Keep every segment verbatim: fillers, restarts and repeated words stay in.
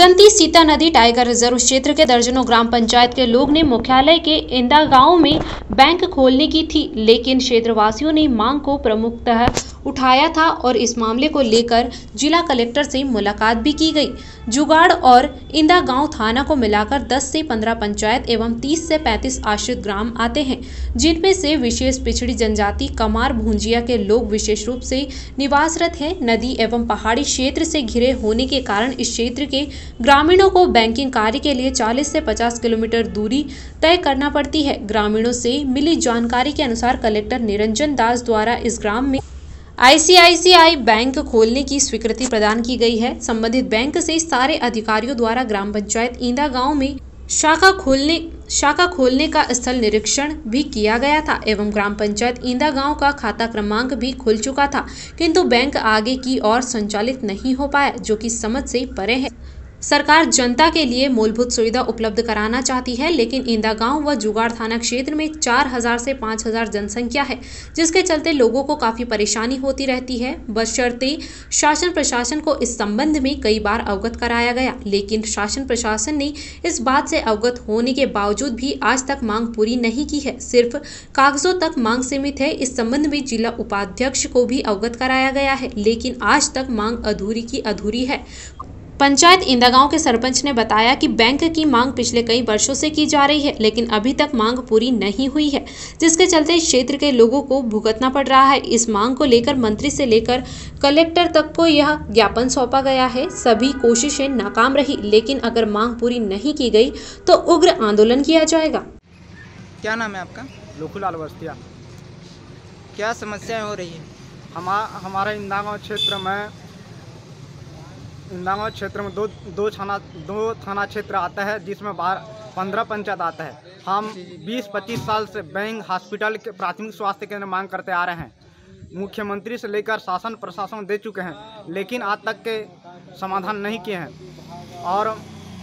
उगंती सीता नदी tiger reserve क्षेत्र के दर्जनों ग्राम पंचायत के लोग ने मुख्यालय के इंदा गांव में बैंक खोलने की थी, लेकिन क्षेत्रवासियों ने मांग को प्रमुखतः उठाया था और इस मामले को लेकर जिला कलेक्टर से मुलाकात भी की गई। जुगाड़ और इंदा गांव थाना को मिलाकर दस से पंद्रह पंचायत एवं तीस से पैंतीस आश्रित ग्राम आते हैं, जिनमें से विशेष पिछड़ी जनजाति कमार भूंजिया के लोग विशेष रूप से निवासरत हैं। नदी एवं पहाड़ी क्षेत्र से घिरे होने के कारण इस क्षेत्र के ग्रामीणों को बैंकिंग कार्य के लिए चालीस से पचास किलोमीटर दूरी तय करना पड़ती है। ग्रामीणों से मिली जानकारी के अनुसार कलेक्टर निरंजन दास द्वारा इस ग्राम में आई सी आई सी आई बैंक खोलने की स्वीकृति प्रदान की गई है। संबंधित बैंक से सारे अधिकारियों द्वारा ग्राम पंचायत इंदा गांव में शाखा खोलने शाखा खोलने का स्थल निरीक्षण भी किया गया था एवं ग्राम पंचायत इंदा गांव का खाता क्रमांक भी खुल चुका था, किंतु बैंक आगे की ओर संचालित नहीं हो पाया, जो कि समझ से परे है। सरकार जनता के लिए मूलभूत सुविधा उपलब्ध कराना चाहती है, लेकिन इंदा गांव व जुगाड़ थाना क्षेत्र में चार हजार से पाँच हजार जनसंख्या है, जिसके चलते लोगों को काफी परेशानी होती रहती है। बशर्ते शासन प्रशासन को इस संबंध में कई बार अवगत कराया गया, लेकिन शासन प्रशासन ने इस बात से अवगत होने के बावजूद भी आज तक मांग पूरी नहीं की है। सिर्फ कागजों तक मांग सीमित है। इस संबंध में जिला उपाध्यक्ष को भी अवगत कराया गया है, लेकिन आज तक मांग अधूरी की अधूरी है। पंचायत इंदा गांव के सरपंच ने बताया कि बैंक की मांग पिछले कई वर्षों से की जा रही है, लेकिन अभी तक मांग पूरी नहीं हुई है, जिसके चलते क्षेत्र के लोगों को भुगतना पड़ रहा है। इस मांग को लेकर मंत्री से लेकर कलेक्टर तक को यह ज्ञापन सौंपा गया है। सभी कोशिशें नाकाम रही, लेकिन अगर मांग पूरी नहीं की गई तो उग्र आंदोलन किया जाएगा। क्या नाम है आपका? लोखूलाल बस्तिया। क्या समस्याएं हो रही है? हमा हमारे इंदा गाँव क्षेत्र में इंदा गाँव क्षेत्र में दो दो थाना दो थाना क्षेत्र आता है, जिसमें बारह पंद्रह पंचायत आता है। हम बीस पच्चीस साल से बैंक, हॉस्पिटल के प्राथमिक स्वास्थ्य केंद्र मांग करते आ रहे हैं। मुख्यमंत्री से लेकर शासन प्रशासन दे चुके हैं, लेकिन आज तक के समाधान नहीं किए हैं। और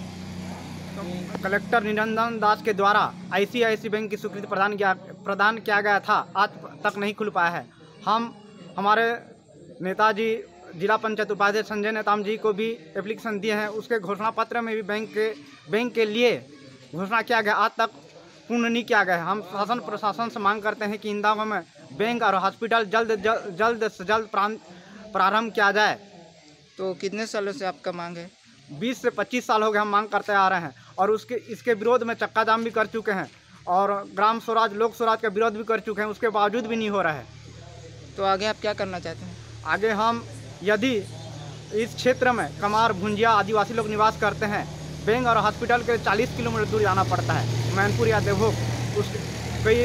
कलेक्टर निरंजन दास के द्वारा आई सी आई सी आई बैंक की स्वीकृति प्रदान किया प्रदान किया गया था, आज तक नहीं खुल पाया है। हम हमारे नेताजी जिला पंचायत उपाध्यक्ष संजय नेताम जी को भी एप्लीकेशन दिए हैं। उसके घोषणा पत्र में भी बैंक के बैंक के लिए घोषणा किया गया, आज तक पूर्ण नहीं किया गया है। हम शासन प्रशासन से मांग करते हैं कि इंदा गाँव में बैंक और हॉस्पिटल जल्द जल्द जल्द से जल्द प्रारंभ किया जाए। तो कितने सालों से आपका मांग है? बीस से पच्चीस साल हो गए हम मांग करते आ रहे हैं, और उसके इसके विरोध में चक्का जाम भी कर चुके हैं और ग्राम स्वराज लोक स्वराज का विरोध भी कर चुके हैं, उसके बावजूद भी नहीं हो रहा है। तो आगे आप क्या करना चाहते हैं? आगे हम यदि इस क्षेत्र में कमार भुंजिया आदिवासी लोग निवास करते हैं, बैंक और हॉस्पिटल के चालीस किलोमीटर दूर जाना पड़ता है, मैनपुर या देवभोग, उस कई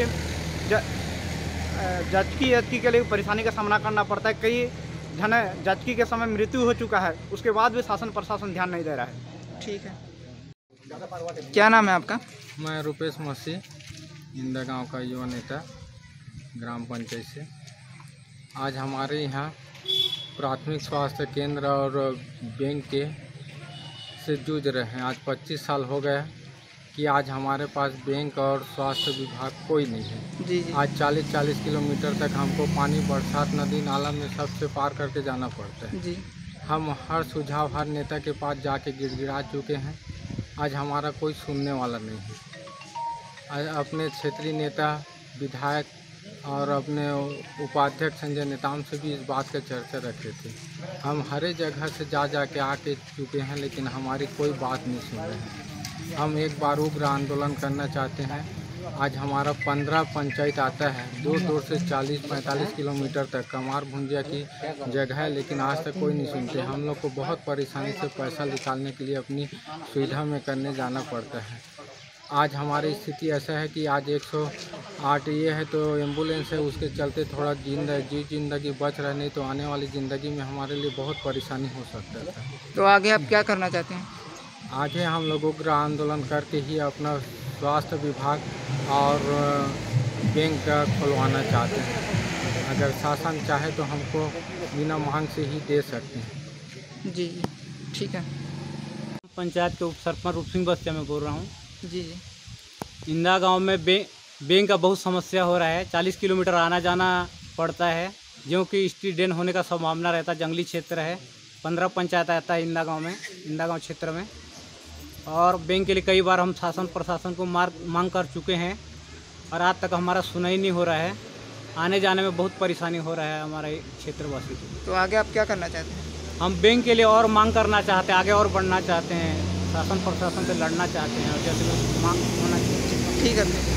जचकी जचकी के लिए परेशानी का सामना करना पड़ता है। कई जने जचकी के समय मृत्यु हो चुका है, उसके बाद भी शासन प्रशासन ध्यान नहीं दे रहा है। ठीक है। क्या नाम है आपका? मैं रुपेश मसीह, इंदा गांव का युवा नेता, ग्राम पंचायत से। आज हमारे यहाँ प्राथमिक स्वास्थ्य केंद्र और बैंक के से जूझ रहे हैं। आज पच्चीस साल हो गए कि आज हमारे पास बैंक और स्वास्थ्य विभाग कोई नहीं है। जी जी। आज चालीस चालीस किलोमीटर तक हमको पानी, बरसात, नदी नाला में सबसे पार करके जाना पड़ता है। जी। हम हर सुझाव हर नेता के पास जाके गिड़गिड़ा चुके हैं, आज हमारा कोई सुनने वाला नहीं है। आज अपने क्षेत्रीय नेता, विधायक और अपने उपाध्यक्ष संजय नेताम से भी इस बात का चर्चा रखे थे। हम हर जगह से जा जा के आके चुके हैं, लेकिन हमारी कोई बात नहीं सुन रहे हैं। हम एक बार उग्र आंदोलन करना चाहते हैं। आज हमारा पंद्रह पंचायत आता है, दूर दूर से चालीस पैंतालीस किलोमीटर तक कमार भुंजिया की जगह है, लेकिन आज तक कोई नहीं सुनते। हम लोग को बहुत परेशानी से पैसा निकालने के लिए अपनी सुविधा में करने जाना पड़ता है। आज हमारी स्थिति ऐसा है कि आज एक सौ आठ ये है तो एम्बुलेंस है, उसके चलते थोड़ा जिंदा जी जिंदगी बच रहा, नहीं तो आने वाली ज़िंदगी में हमारे लिए बहुत परेशानी हो सकता है। तो आगे आप क्या करना चाहते हैं? आगे हम लोग उग्र आंदोलन करके ही अपना स्वास्थ्य विभाग और बैंक का खुलवाना चाहते हैं। अगर शासन चाहे तो हमको बिना मांग से ही दे सकते हैं। जी जी, ठीक है। पंचायत के उप सरपंच रूप सिंह बस्तिया में बोल रहा हूँ। जी जी। इंदा गांव में बैंक बैंक का बहुत समस्या हो रहा है। चालीस किलोमीटर आना जाना पड़ता है, जो कि स्ट्रीट होने का संभावना रहता है। जंगली क्षेत्र है। पंद्रह पंचायत आता है इंदा गांव में, इंदा गांव क्षेत्र में। और बैंक के लिए कई बार हम शासन प्रशासन को मार मांग कर चुके हैं और आज तक हमारा सुनाई नहीं हो रहा है। आने जाने में बहुत परेशानी हो रहा है हमारे क्षेत्रवासी को। तो आगे आप क्या करना चाहते हैं? हम बैंक के लिए और मांग करना चाहते हैं, आगे और बढ़ना चाहते हैं, शासन प्रशासन से लड़ना चाहते हैं और जैसे मांग होना चाहिए। ठीक है।